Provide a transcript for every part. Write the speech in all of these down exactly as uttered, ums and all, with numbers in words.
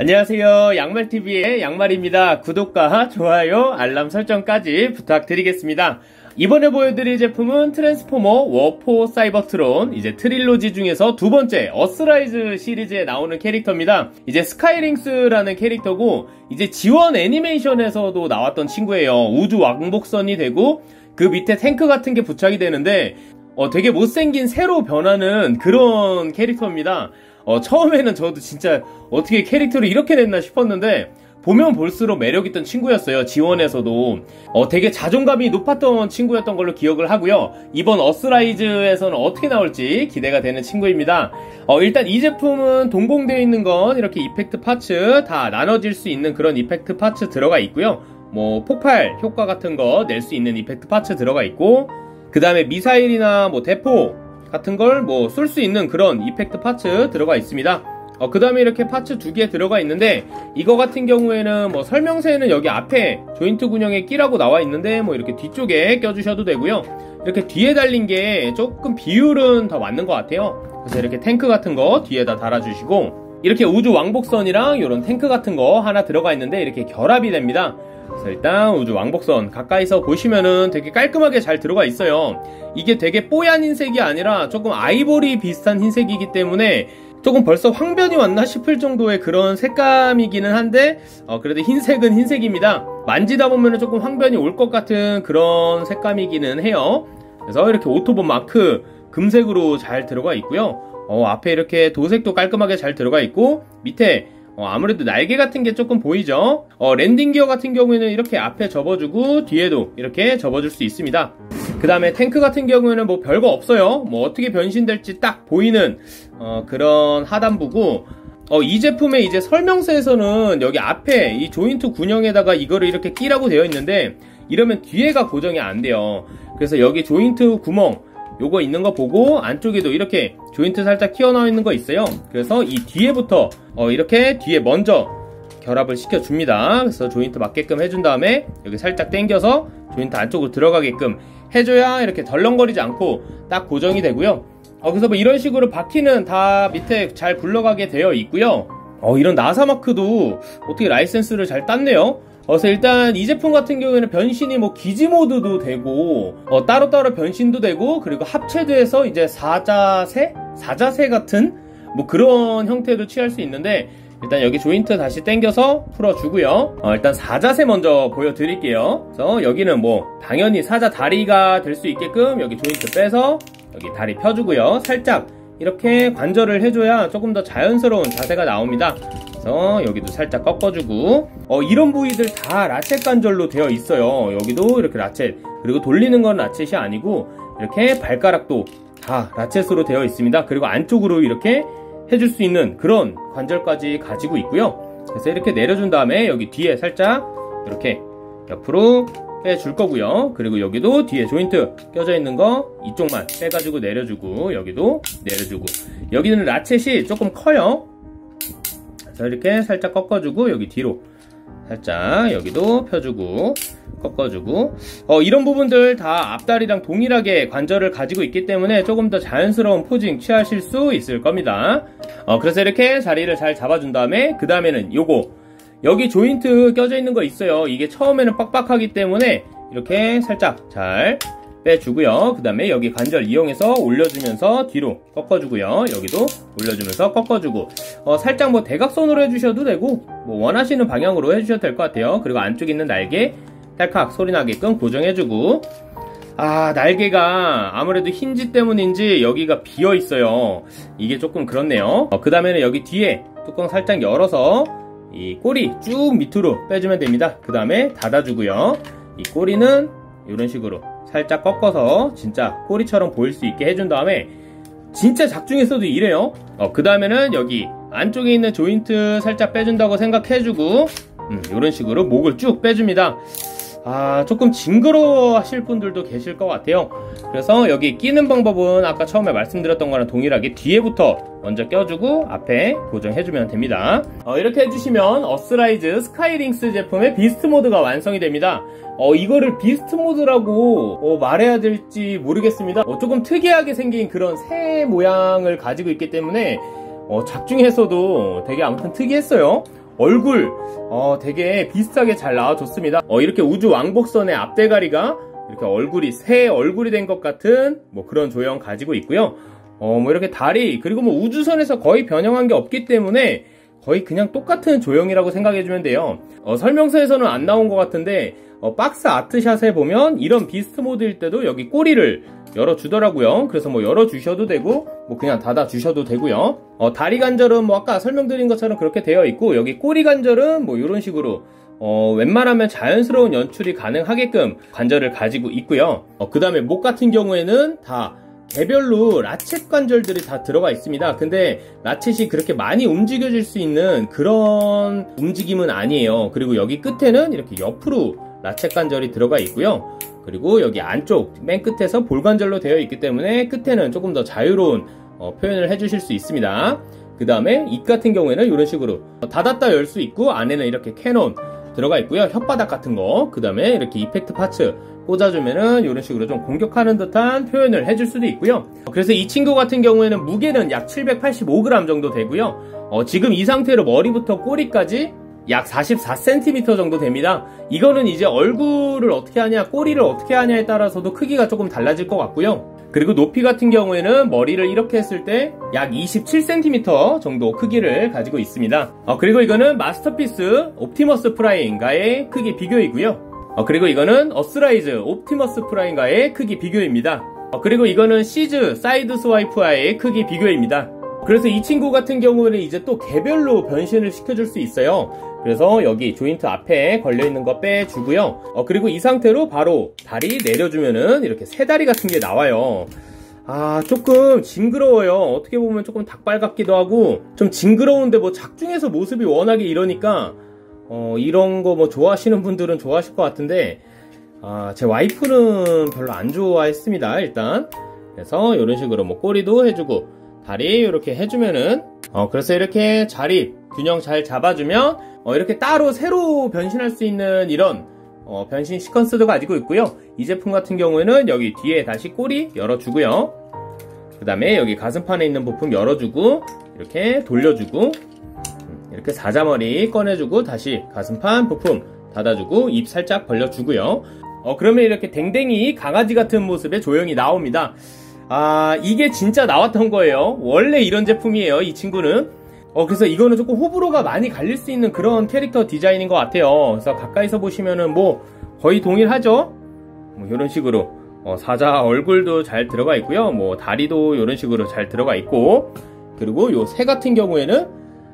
안녕하세요. 양말티비의 양말입니다. 구독과 좋아요, 알람 설정까지 부탁드리겠습니다. 이번에 보여드릴 제품은 트랜스포머 워포 사이버트론, 이제 트릴로지 중에서 두 번째 어스라이즈 시리즈에 나오는 캐릭터입니다. 이제 스카이링스라는 캐릭터고, 이제 지원 애니메이션에서도 나왔던 친구예요. 우주 왕복선이 되고 그 밑에 탱크 같은 게 부착이 되는데 어, 되게 못생긴 새로 변하는 그런 캐릭터입니다. 어, 처음에는 저도 진짜 어떻게 캐릭터를 이렇게 냈나 싶었는데 보면 볼수록 매력있던 친구였어요. 지원에서도 어, 되게 자존감이 높았던 친구였던 걸로 기억을 하고요. 이번 어스라이즈에서는 어떻게 나올지 기대가 되는 친구입니다. 어, 일단 이 제품은 동봉되어 있는 건 이렇게 이펙트 파츠 다 나눠질 수 있는 그런 이펙트 파츠 들어가 있고요. 뭐 폭발 효과 같은 거 낼 수 있는 이펙트 파츠 들어가 있고, 그 다음에 미사일이나 뭐 대포 같은 걸 뭐 쏠 수 있는 그런 이펙트 파츠 들어가 있습니다. 어, 그 다음에 이렇게 파츠 두 개 들어가 있는데, 이거 같은 경우에는 뭐 설명서에는 여기 앞에 조인트 군형에 끼라고 나와 있는데 뭐 이렇게 뒤쪽에 껴주셔도 되고요. 이렇게 뒤에 달린 게 조금 비율은 더 맞는 것 같아요. 그래서 이렇게 탱크 같은 거 뒤에다 달아주시고, 이렇게 우주 왕복선이랑 이런 탱크 같은 거 하나 들어가 있는데 이렇게 결합이 됩니다. 그래서 일단 우주 왕복선 가까이서 보시면은 되게 깔끔하게 잘 들어가 있어요. 이게 되게 뽀얀 흰색이 아니라 조금 아이보리 비슷한 흰색이기 때문에 조금 벌써 황변이 왔나 싶을 정도의 그런 색감이기는 한데 어, 그래도 흰색은 흰색입니다. 만지다 보면은 조금 황변이 올 것 같은 그런 색감이기는 해요. 그래서 이렇게 오토본 마크 금색으로 잘 들어가 있고요. 어, 앞에 이렇게 도색도 깔끔하게 잘 들어가 있고, 밑에 어, 아무래도 날개 같은 게 조금 보이죠. 어, 랜딩 기어 같은 경우에는 이렇게 앞에 접어주고 뒤에도 이렇게 접어줄 수 있습니다. 그 다음에 탱크 같은 경우에는 뭐 별거 없어요. 뭐 어떻게 변신될지 딱 보이는 어, 그런 하단부고, 어, 이 제품의 이제 설명서에서는 여기 앞에 이 조인트 군형에다가 이거를 이렇게 끼라고 되어 있는데, 이러면 뒤에가 고정이 안 돼요. 그래서 여기 조인트 구멍 요거 있는 거 보고 안쪽에도 이렇게 조인트 살짝 튀어나와 있는 거 있어요. 그래서 이 뒤에부터 어 이렇게 뒤에 먼저 결합을 시켜줍니다. 그래서 조인트 맞게끔 해준 다음에 여기 살짝 당겨서 조인트 안쪽으로 들어가게끔 해줘야 이렇게 덜렁거리지 않고 딱 고정이 되고요. 어 그래서 뭐 이런 식으로 바퀴는 다 밑에 잘 굴러가게 되어 있고요. 어 이런 나사 마크도 어떻게 라이센스를 잘 땄네요. 그래서 일단 이 제품 같은 경우에는 변신이 뭐 기지 모드도 되고 어, 따로따로 변신도 되고, 그리고 합체도 해서 이제 사자세? 사자세 같은 뭐 그런 형태도 취할 수 있는데, 일단 여기 조인트 다시 당겨서 풀어주고요. 어, 일단 사자세 먼저 보여드릴게요. 그래서 여기는 뭐 당연히 사자 다리가 될 수 있게끔 여기 조인트 빼서 여기 다리 펴주고요. 살짝 이렇게 관절을 해줘야 조금 더 자연스러운 자세가 나옵니다. 그래서 여기도 살짝 꺾어주고, 어, 이런 부위들 다 라쳇 관절로 되어 있어요. 여기도 이렇게 라쳇, 그리고 돌리는 건 라쳇이 아니고 이렇게 발가락도 다 라쳇으로 되어 있습니다. 그리고 안쪽으로 이렇게 해줄 수 있는 그런 관절까지 가지고 있고요. 그래서 이렇게 내려준 다음에 여기 뒤에 살짝 이렇게 옆으로 빼줄 거고요. 그리고 여기도 뒤에 조인트 껴져 있는 거 이쪽만 빼가지고 내려주고, 여기도 내려주고, 여기는 라쳇이 조금 커요. 그래서 이렇게 살짝 꺾어주고, 여기 뒤로 살짝 여기도 펴주고 꺾어주고, 어, 이런 부분들 다 앞다리랑 동일하게 관절을 가지고 있기 때문에 조금 더 자연스러운 포징 취하실 수 있을 겁니다. 어, 그래서 이렇게 자리를 잘 잡아준 다음에 그 다음에는 요거 여기 조인트 껴져 있는 거 있어요. 이게 처음에는 빡빡하기 때문에 이렇게 살짝 잘 빼주고요. 그 다음에 여기 관절 이용해서 올려주면서 뒤로 꺾어주고요. 여기도 올려주면서 꺾어주고, 어, 살짝 뭐 대각선으로 해주셔도 되고 뭐 원하시는 방향으로 해주셔도 될 것 같아요. 그리고 안쪽에 있는 날개 딸칵 소리 나게끔 고정해주고, 아, 날개가 아무래도 힌지 때문인지 여기가 비어 있어요. 이게 조금 그렇네요. 어, 그 다음에는 여기 뒤에 뚜껑 살짝 열어서 이 꼬리 쭉 밑으로 빼주면 됩니다. 그 다음에 닫아주고요. 이 꼬리는 이런 식으로 살짝 꺾어서 진짜 꼬리처럼 보일 수 있게 해준 다음에, 진짜 작중에서도 이래요. 어, 그 다음에는 여기 안쪽에 있는 조인트 살짝 빼준다고 생각해주고, 음, 이런 식으로 목을 쭉 빼줍니다. 아, 조금 징그러워 하실 분들도 계실 것 같아요. 그래서 여기 끼는 방법은 아까 처음에 말씀드렸던 거랑 동일하게 뒤에부터 먼저 껴주고 앞에 고정해주면 됩니다. 어, 이렇게 해주시면 어스라이즈 스카이링스 제품의 비스트 모드가 완성이 됩니다. 어, 이거를 비스트 모드라고 어, 말해야 될지 모르겠습니다. 어, 조금 특이하게 생긴 그런 새 모양을 가지고 있기 때문에 어, 작중에서도 되게 아무튼 특이했어요. 얼굴 어, 되게 비슷하게 잘 나와줬습니다. 어, 이렇게 우주 왕복선의 앞대가리가 이렇게 얼굴이 새 얼굴이 된 것 같은 뭐 그런 조형 가지고 있고요. 어, 뭐 이렇게 다리, 그리고 뭐 우주선에서 거의 변형한 게 없기 때문에 거의 그냥 똑같은 조형이라고 생각해주면 돼요. 어, 설명서에서는 안 나온 것 같은데 어, 박스 아트샷에 보면 이런 비스트 모드일 때도 여기 꼬리를 열어주더라고요. 그래서 뭐 열어주셔도 되고 뭐 그냥 닫아주셔도 되고요. 어, 다리 관절은 뭐 아까 설명드린 것처럼 그렇게 되어 있고, 여기 꼬리 관절은 뭐 이런 식으로 어, 웬만하면 자연스러운 연출이 가능하게끔 관절을 가지고 있고요. 어, 그 다음에 목 같은 경우에는 다 개별로 라쳇 관절들이 다 들어가 있습니다. 근데 라쳇이 그렇게 많이 움직여질 수 있는 그런 움직임은 아니에요. 그리고 여기 끝에는 이렇게 옆으로 라쳇 관절이 들어가 있고요. 그리고 여기 안쪽 맨 끝에서 볼 관절로 되어 있기 때문에 끝에는 조금 더 자유로운 어, 표현을 해주실 수 있습니다. 그 다음에 입 같은 경우에는 이런 식으로 닫았다 열 수 있고, 안에는 이렇게 캐논 들어가 있고요. 혓바닥 같은 거, 그 다음에 이렇게 이펙트 파츠 꽂아주면은 이런 식으로 좀 공격하는 듯한 표현을 해줄 수도 있고요. 그래서 이 친구 같은 경우에는 무게는 약 칠백팔십오 그램 정도 되고요. 어, 지금 이 상태로 머리부터 꼬리까지 약 사십사 센티미터 정도 됩니다. 이거는 이제 얼굴을 어떻게 하냐, 꼬리를 어떻게 하냐에 따라서도 크기가 조금 달라질 것 같고요. 그리고 높이 같은 경우에는 머리를 이렇게 했을 때 약 이십칠 센티미터 정도 크기를 가지고 있습니다. 어, 그리고 이거는 마스터피스 옵티머스 프라임과의 크기 비교이고요. 어, 그리고 이거는 어스라이즈 옵티머스 프라임과의 크기 비교입니다. 어, 그리고 이거는 시즈 사이드 스와이프와의 크기 비교입니다. 그래서 이 친구 같은 경우는 이제 또 개별로 변신을 시켜줄 수 있어요. 그래서 여기 조인트 앞에 걸려있는 거 빼주고요. 어, 그리고 이 상태로 바로 다리 내려주면은 이렇게 새 다리 같은 게 나와요. 아, 조금 징그러워요. 어떻게 보면 조금 닭발 같기도 하고 좀 징그러운데, 뭐 작중에서 모습이 워낙에 이러니까 어, 이런 거 뭐 좋아하시는 분들은 좋아하실 것 같은데, 아, 제 와이프는 별로 안 좋아했습니다, 일단. 그래서 이런 식으로 뭐 꼬리도 해주고 다리 이렇게 해주면은 어, 그래서 이렇게 자리 균형 잘 잡아주면 어, 이렇게 따로 새로 변신할 수 있는 이런 어, 변신 시퀀스도 가지고 있고요. 이 제품 같은 경우에는 여기 뒤에 다시 꼬리 열어주고요. 그 다음에 여기 가슴판에 있는 부품 열어주고 이렇게 돌려주고, 이렇게 사자머리 꺼내주고 다시 가슴판 부품 닫아주고 입 살짝 벌려주고요. 어, 그러면 이렇게 댕댕이 강아지 같은 모습의 조형이 나옵니다. 아, 이게 진짜 나왔던 거예요. 원래 이런 제품이에요, 이 친구는. 어, 그래서 이거는 조금 호불호가 많이 갈릴 수 있는 그런 캐릭터 디자인인 것 같아요. 그래서 가까이서 보시면은 뭐 거의 동일하죠? 뭐 이런 식으로 어, 사자 얼굴도 잘 들어가 있고요. 뭐 다리도 이런 식으로 잘 들어가 있고, 그리고 요 새 같은 경우에는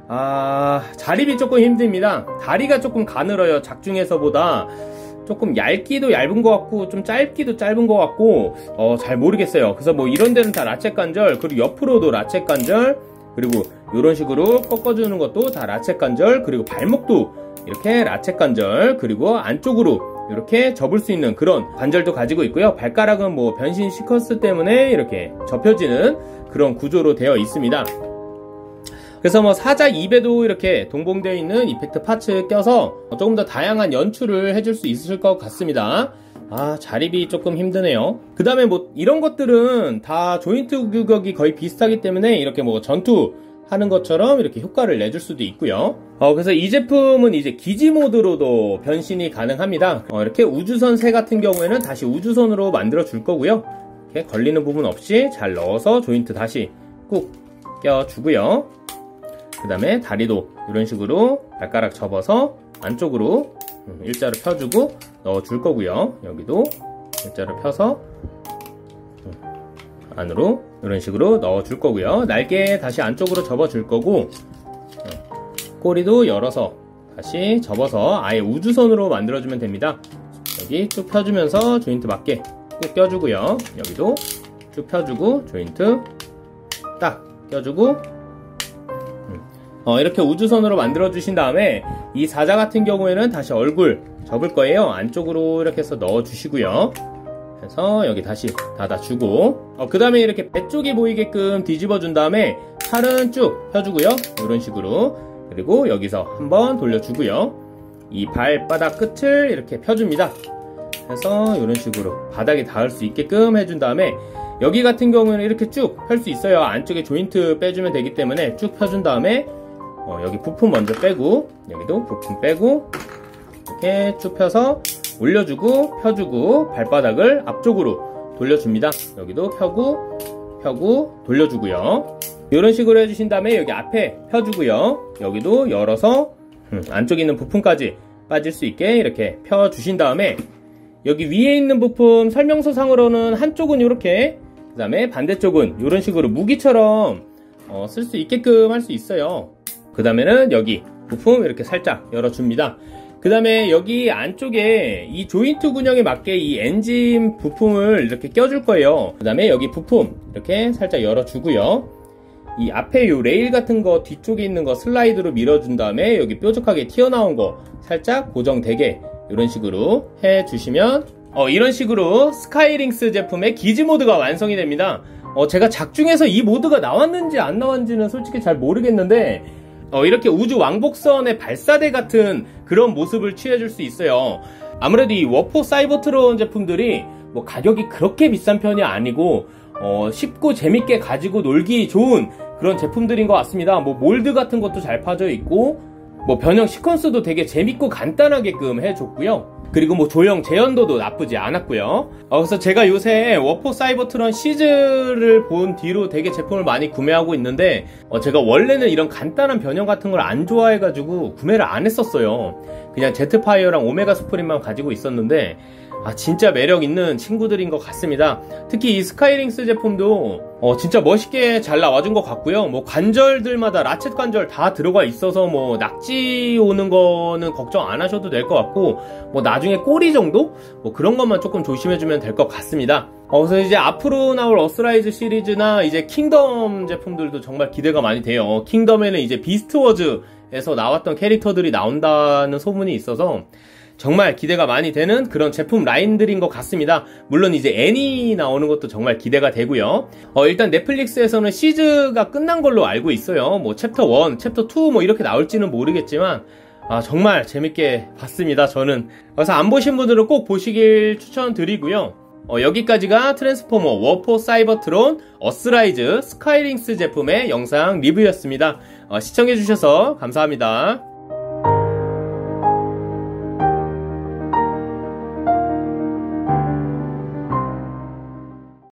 아, 자립이 조금 힘듭니다. 다리가 조금 가늘어요. 작중에서보다 조금 얇기도 얇은 것 같고 좀 짧기도 짧은 것 같고 어, 잘 모르겠어요. 그래서 뭐 이런 데는 다 라쳇 관절, 그리고 옆으로도 라쳇 관절, 그리고 이런 식으로 꺾어주는 것도 다 라쳇 관절, 그리고 발목도 이렇게 라쳇 관절, 그리고 안쪽으로 이렇게 접을 수 있는 그런 관절도 가지고 있고요. 발가락은 뭐 변신 시퀀스 때문에 이렇게 접혀지는 그런 구조로 되어 있습니다. 그래서 뭐 사자 입에도 이렇게 동봉되어 있는 이펙트 파츠 껴서 조금 더 다양한 연출을 해줄 수 있을 것 같습니다. 아, 자립이 조금 힘드네요. 그 다음에 뭐 이런 것들은 다 조인트 규격이 거의 비슷하기 때문에 이렇게 뭐 전투 하는 것처럼 이렇게 효과를 내줄 수도 있고요. 어, 그래서 이 제품은 이제 기지 모드로도 변신이 가능합니다. 어, 이렇게 우주선 새 같은 경우에는 다시 우주선으로 만들어 줄 거고요. 이렇게 걸리는 부분 없이 잘 넣어서 조인트 다시 꾹 껴주고요. 그 다음에 다리도 이런 식으로 발가락 접어서 안쪽으로 일자로 펴주고 넣어줄 거고요. 여기도 일자로 펴서 안으로 이런 식으로 넣어줄 거고요. 날개 다시 안쪽으로 접어줄 거고, 꼬리도 열어서 다시 접어서 아예 우주선으로 만들어주면 됩니다. 여기 쭉 펴주면서 조인트 맞게 꾹 껴주고요. 여기도 쭉 펴주고 조인트 딱 껴주고, 어, 이렇게 우주선으로 만들어 주신 다음에 이 사자 같은 경우에는 다시 얼굴 접을 거예요. 안쪽으로 이렇게 해서 넣어 주시고요. 그래서 여기 다시 닫아주고, 어, 그 다음에 이렇게 배 쪽이 보이게끔 뒤집어 준 다음에 팔은 쭉 펴주고요. 이런 식으로. 그리고 여기서 한번 돌려주고요. 이 발바닥 끝을 이렇게 펴줍니다. 그래서 이런 식으로 바닥에 닿을 수 있게끔 해준 다음에 여기 같은 경우는 이렇게 쭉 펼 수 있어요. 안쪽에 조인트 빼주면 되기 때문에 쭉 펴준 다음에 어, 여기 부품 먼저 빼고, 여기도 부품 빼고, 이렇게 쭉 펴서 올려주고, 펴주고, 발바닥을 앞쪽으로 돌려줍니다. 여기도 펴고, 펴고, 돌려주고요. 이런 식으로 해주신 다음에 여기 앞에 펴주고요. 여기도 열어서 음, 안쪽에 있는 부품까지 빠질 수 있게 이렇게 펴주신 다음에 여기 위에 있는 부품 설명서상으로는 한쪽은 이렇게, 그 다음에 반대쪽은 이런 식으로 무기처럼 어, 쓸 수 있게끔 할 수 있어요. 그 다음에는 여기 부품 이렇게 살짝 열어줍니다. 그 다음에 여기 안쪽에 이 조인트 군형에 맞게 이 엔진 부품을 이렇게 껴줄 거예요. 그 다음에 여기 부품 이렇게 살짝 열어주고요. 이 앞에 요 레일 같은 거 뒤쪽에 있는 거 슬라이드로 밀어준 다음에 여기 뾰족하게 튀어나온 거 살짝 고정되게 이런 식으로 해주시면 어, 이런 식으로 스카이링스 제품의 기지 모드가 완성이 됩니다. 어, 제가 작중에서 이 모드가 나왔는지 안 나왔는지는 솔직히 잘 모르겠는데 어, 이렇게 우주 왕복선의 발사대 같은 그런 모습을 취해줄 수 있어요. 아무래도 이 워포 사이버트론 제품들이 뭐 가격이 그렇게 비싼 편이 아니고 어, 쉽고 재밌게 가지고 놀기 좋은 그런 제품들인 것 같습니다. 뭐 몰드 같은 것도 잘 파져 있고 뭐 변형 시퀀스도 되게 재밌고 간단하게끔 해줬고요. 그리고 뭐 조형 재현도도 나쁘지 않았고요. 어, 그래서 제가 요새 워포 사이버트론 시즈를 본 뒤로 되게 제품을 많이 구매하고 있는데 어, 제가 원래는 이런 간단한 변형 같은 걸 안 좋아해가지고 구매를 안 했었어요. 그냥 제트파이어랑 오메가 스프림만 가지고 있었는데 아, 진짜 매력 있는 친구들인 것 같습니다. 특히 이 스카이링스 제품도 어, 진짜 멋있게 잘 나와준 것 같고요. 뭐 관절들마다 라쳇 관절 다 들어가 있어서 뭐 낙지 오는 거는 걱정 안 하셔도 될 것 같고 뭐 나중에 꼬리 정도? 뭐 그런 것만 조금 조심해주면 될 것 같습니다. 어, 그래서 이제 앞으로 나올 어스라이즈 시리즈나 이제 킹덤 제품들도 정말 기대가 많이 돼요. 킹덤에는 이제 비스트워즈에서 나왔던 캐릭터들이 나온다는 소문이 있어서 정말 기대가 많이 되는 그런 제품 라인들인 것 같습니다. 물론 이제 애니 나오는 것도 정말 기대가 되고요. 어, 일단 넷플릭스에서는 시즈가 끝난 걸로 알고 있어요. 뭐 챕터 일, 챕터 이 뭐 이렇게 나올지는 모르겠지만 아, 정말 재밌게 봤습니다, 저는. 그래서 안 보신 분들은 꼭 보시길 추천드리고요. 어, 여기까지가 트랜스포머 워포 사이버트론 어스라이즈 스카이링스 제품의 영상 리뷰였습니다. 어, 시청해주셔서 감사합니다.